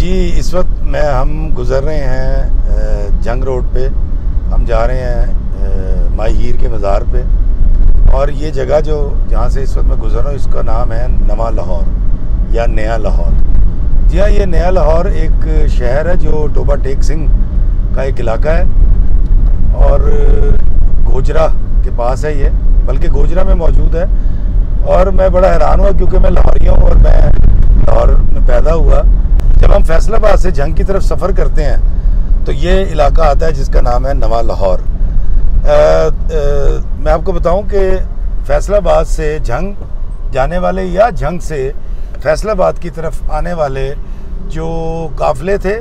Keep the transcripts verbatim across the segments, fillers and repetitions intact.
जी, इस वक्त मैं हम गुज़र रहे हैं जंग रोड पे। हम जा रहे हैं माई हीर के मज़ार पे। और ये जगह जो जहाँ से इस वक्त मैं गुज़र रहा हूँ, इसका नाम है नवा लाहौर या नया लाहौर। जी हाँ, ये नया लाहौर एक शहर है जो टोबा टेक सिंह का एक इलाका है और गोजरा के पास है ये, बल्कि गोजरा में मौजूद है। और मैं बड़ा हैरान हुआ क्योंकि मैं लाहौरी हूँ और मैं लाहौर में पैदा हुआ। जब हम फैसलाबाद से जंग की तरफ सफ़र करते हैं तो ये इलाका आता है जिसका नाम है नवा लाहौर। मैं आपको बताऊं कि फैसलाबाद से जंग जाने वाले या जंग से फैसलाबाद की तरफ आने वाले जो काफ़िले थे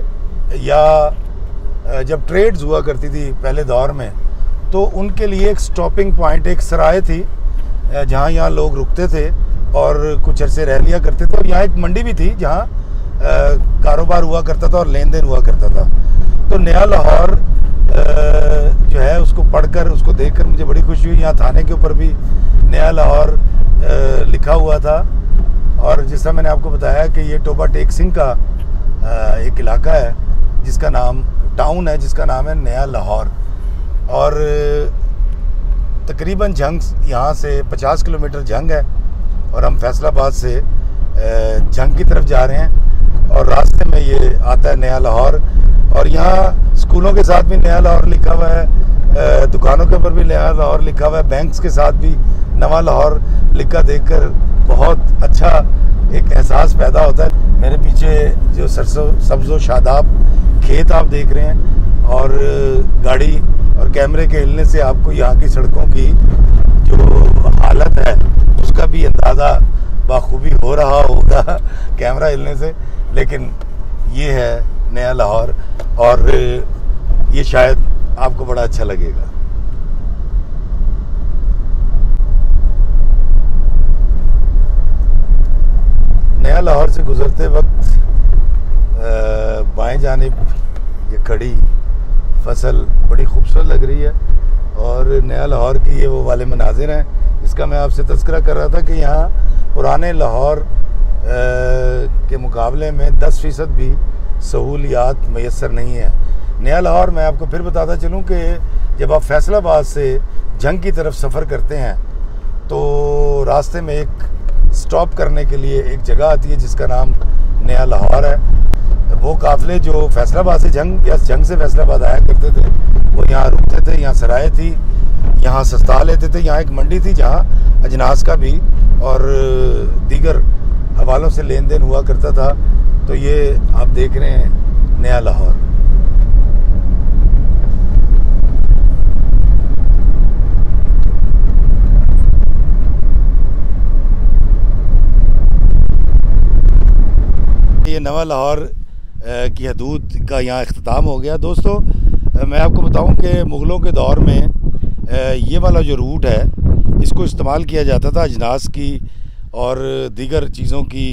या जब ट्रेड्स हुआ करती थी पहले दौर में, तो उनके लिए एक स्टॉपिंग पॉइंट, एक सराय थी जहाँ यहाँ लोग रुकते थे और कुछ अरसे रह लिया करते थे। और यहाँ एक मंडी भी थी जहाँ कारोबार हुआ करता था और लेन देन हुआ करता था। तो नया लाहौर जो है उसको पढ़कर, उसको देखकर मुझे बड़ी खुशी हुई। यहाँ थाने के ऊपर भी नया लाहौर लिखा हुआ था। और जिस तरह मैंने आपको बताया कि ये टोबा टेक सिंह का एक इलाका है जिसका नाम, टाउन है जिसका नाम है नया लाहौर। और तकरीबन जंग यहाँ से पचास किलोमीटर जंग है और हम फैसलाबाद से जंग की तरफ जा रहे हैं। और रास्ते में ये आता है नया लाहौर। और यहाँ स्कूलों के साथ भी नया लाहौर लिखा हुआ है, दुकानों के ऊपर भी नया लाहौर लिखा हुआ है, बैंक्स के साथ भी नवा लाहौर लिखा देखकर बहुत अच्छा एक एहसास पैदा होता है। मेरे पीछे जो सरसों सब्ज़ो शादाब खेत आप देख रहे हैं और गाड़ी और कैमरे के हिलने से आपको यहाँ की सड़कों की जो हालत है उसका भी अंदाज़ा बाखूबी हो रहा होगा कैमरा हिलने से। लेकिन ये है नया लाहौर और ये शायद आपको बड़ा अच्छा लगेगा। नया लाहौर से गुजरते वक्त बाएं जानिब ये खड़ी फसल बड़ी खूबसूरत लग रही है और नया लाहौर की ये वो वाले मनाजिर हैं इसका मैं आपसे तज़किरा कर रहा था कि यहाँ पुराने लाहौर के मुकाबले में दस फ़ीसद भी सहूलियात मैसर नहीं है। नया लाहौर, मैं आपको फिर बताता चलूँ कि जब आप फैसलाबाद से जंग की तरफ सफ़र करते हैं तो रास्ते में एक स्टॉप करने के लिए एक जगह आती है जिसका नाम नया लाहौर है। वो काफ़िले जो फैसलाबाद से जंग या जंग से फैसलाबाद आया करते थे वो यहाँ रुकते थे, यहाँ सराय थी, यहाँ सस्ता लेते थे। यहाँ एक मंडी थी जहाँ अजनास का भी और दीगर हवालों से लेन देन हुआ करता था। तो ये आप देख रहे हैं नया लाहौर। ये नवा लाहौर की हदूद का यहाँ इख्तिताम हो गया। दोस्तों, मैं आपको बताऊं कि मुग़लों के दौर में ये वाला जो रूट है इसको इस्तेमाल किया जाता था अजनास की और दीगर चीज़ों की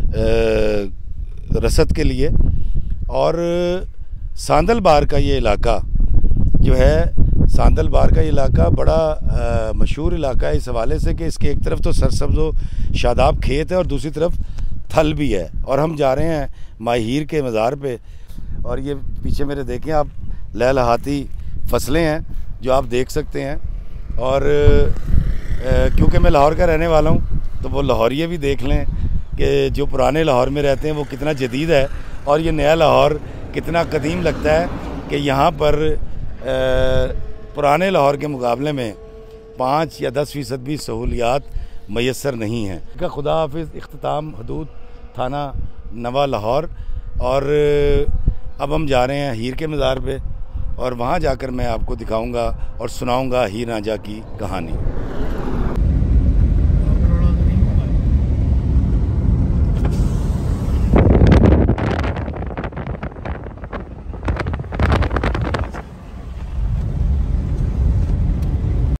रसद के लिए। और सांदल बार का ये इलाका जो है, सांदल बार का ये इलाका बड़ा मशहूर इलाका है इस हवाले से कि इसके एक तरफ तो सरसब्ज़ो शादाब खेत है और दूसरी तरफ थल भी है। और हम जा रहे हैं माई हीर के मज़ार पे। और ये पीछे मेरे देखें आप, लहलहाती फसलें हैं जो आप देख सकते हैं। और क्योंकि मैं लाहौर का रहने वाला हूँ तो वो लाहौरिये भी देख लें कि जो पुराने लाहौर में रहते हैं वो कितना जदीद है और ये नया लाहौर कितना कदीम लगता है कि यहाँ पर पुराने लाहौर के मुकाबले में पाँच या दस फ़ीसद भी सहूलियात मैसर नहीं हैं। का खुदा हाफिज़। इख्तिताम हदूद थाना नवा लाहौर। और अब हम जा रहे हैं हीर के मज़ार पे और वहाँ जाकर मैं आपको दिखाऊंगा और सुनाऊंगा हीर रांझा की कहानी।